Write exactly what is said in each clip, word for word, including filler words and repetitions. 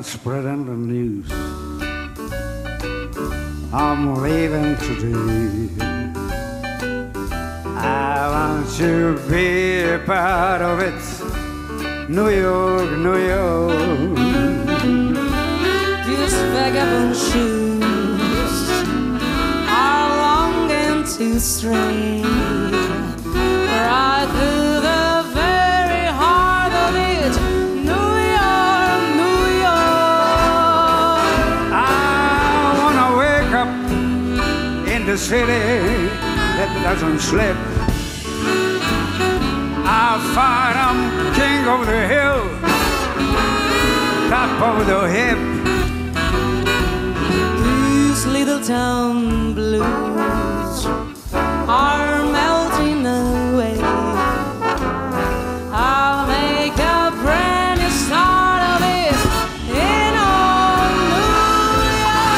spreading the news. I'm leaving today. I want to be a part of it. New York, New York. These vagabond shoes are long and too straight, right through the very heart of it. New York, New York. I wanna wake up in the city that doesn't sleep. I find I'm king of the hill, top of the hip. These little town blues are melting away. I'll make a brand new start of it in old New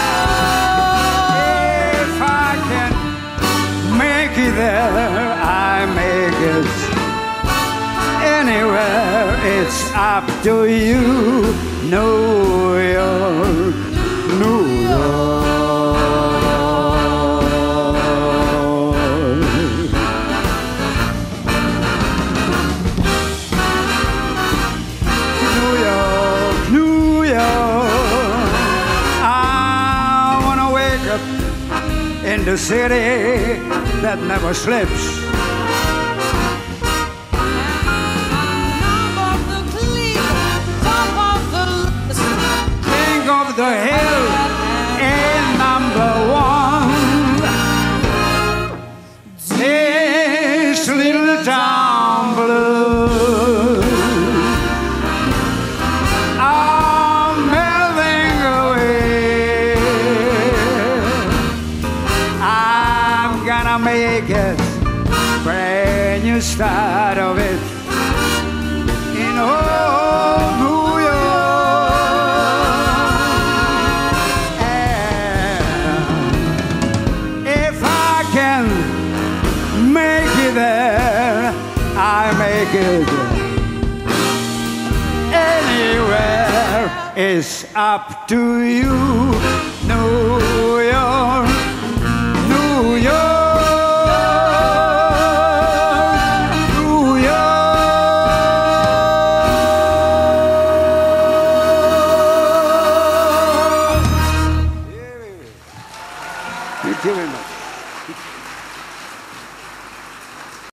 York. If I can make it there, I make it. Anywhere, it's up to you. New York, New York. New York, New York. I wanna wake up in the city that never sleeps. The hill in number one. This little town blue are melting away. I'm gonna make it brand new start of it in old New York. There, I make it. Anywhere is up to you. New York, New York, New York. Thank you very much.